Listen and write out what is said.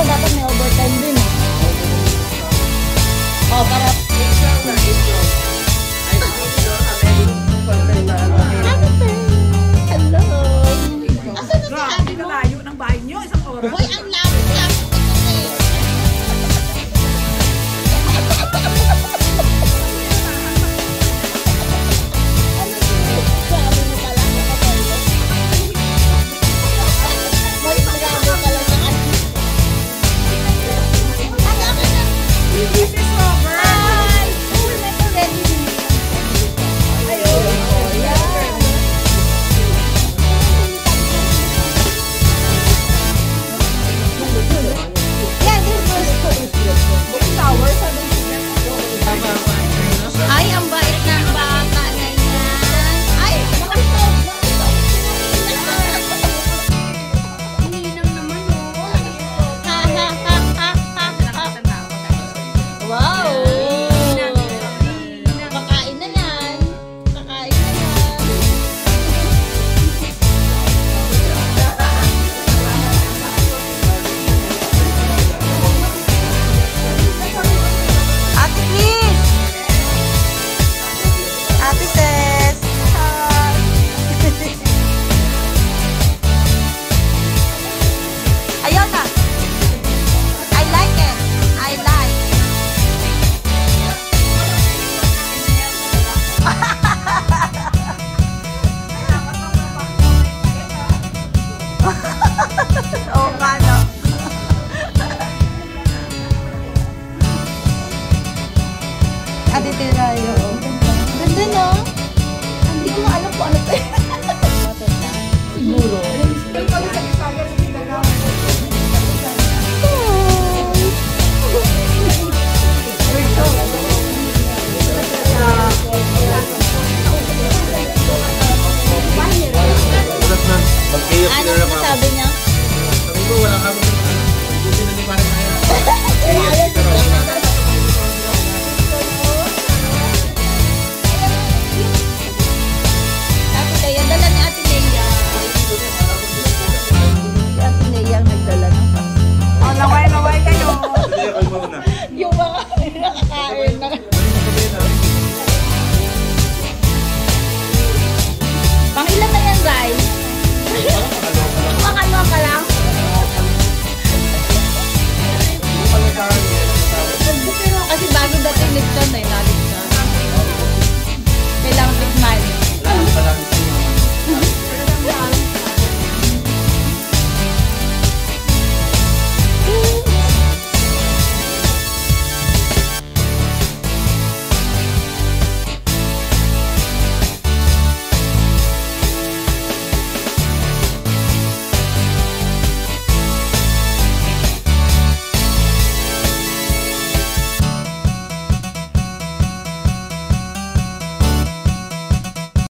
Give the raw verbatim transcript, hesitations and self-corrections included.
dapat may overtime din eh. Oh, para... Hello! Asan na si Ate mo? Kalayo ng bahay niyo, isang oras. Hoy, ang lapit-lapit ko kasi. Ay, ang bait ng bata na yan. Ay, ninang naman oh. Ha ha ha ha ha ha. Wow. Kakain na yan. Kakain na yan. Ate Chris. Ate Ses. Hi. Ayaw na. I like it. I like. Oo nga, no? Ate Tirayo. Ganda, no? Hindi ko maalam kung ano to. Siguro.